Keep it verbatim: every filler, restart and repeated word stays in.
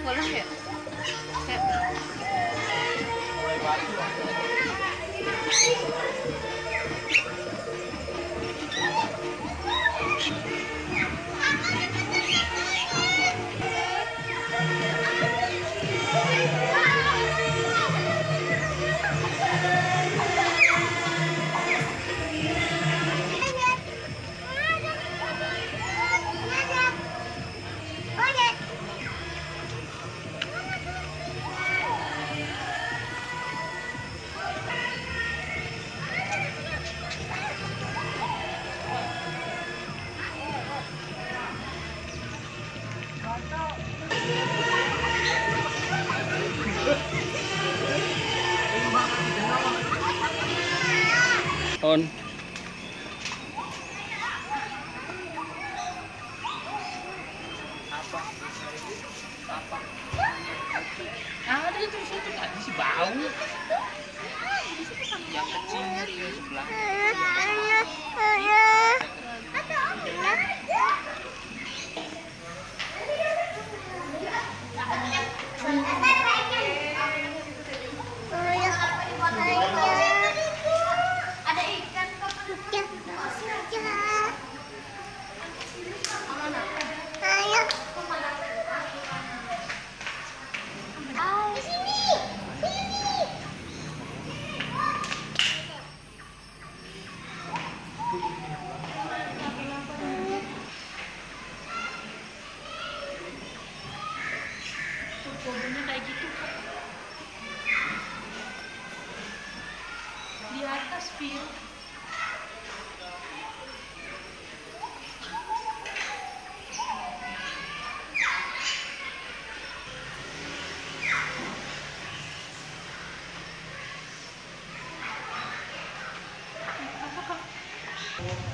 bola ya. Kayak on. Apa? Apa? ada itu situ kan si bau. Yang kecil di sebelah. Ada ikan ayo sini sini Pohonnya kayak gitu. Di atas view. Apa kak?